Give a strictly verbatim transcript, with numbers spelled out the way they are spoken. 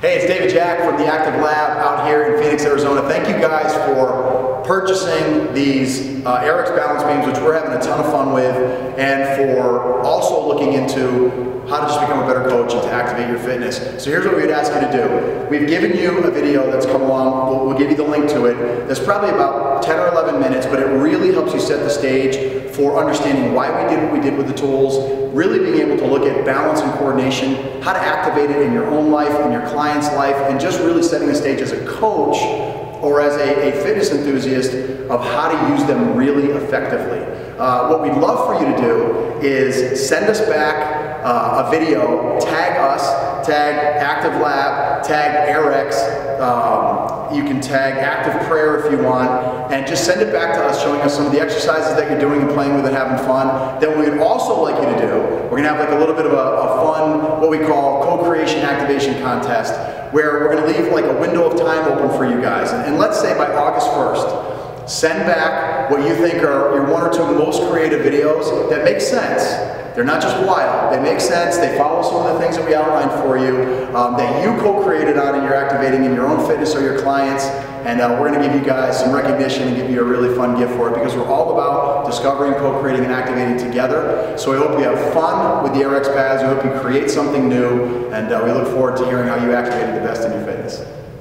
Hey, it's David Jack from the Active Lab out here in Phoenix, Arizona. Thank you guys for purchasing these uh, Airex balance beams, which we're having a ton of fun with, and for also looking into how to just become a better coach and to activate your fitness. So here's what we'd ask you to do. We've given you a video that's come along. We'll, we'll give you the link to it. There's probably about ten or eleven minutes, but it really helps you set the stage for understanding why we did what we did with the tools, really being able to look at balance and coordination, how to activate it in your own life, in your client's life, and just really setting the stage as a coach or as a, a fitness enthusiast of how to use them really effectively. Uh, what we'd love for you to do is send us back uh, a video, tag us, tag Active Lab, tag Airex, um, you can tag Active Prayer if you want, and just send it back to us showing us some of the exercises that you're doing and playing with and having fun. Then what we'd also like you to do, we're going to have like a little bit of a, a fun, what we call co-creation activation contest, where we're going to leave like a window of time open for you guys. And, and let's say by August first, send back what you think are your one or two most creative videos that make sense. They're not just wild, they make sense, they follow some of the things that we outlined for you, um, that you co-created on and you're activating in your own fitness or your clients, and uh, we're going to give you guys some recognition and give you a really fun gift for it, because we're all about discovering, co-creating, and activating together. So we hope you have fun with the Airex pads, we hope you create something new, and uh, we look forward to hearing how you activated the best in your fitness.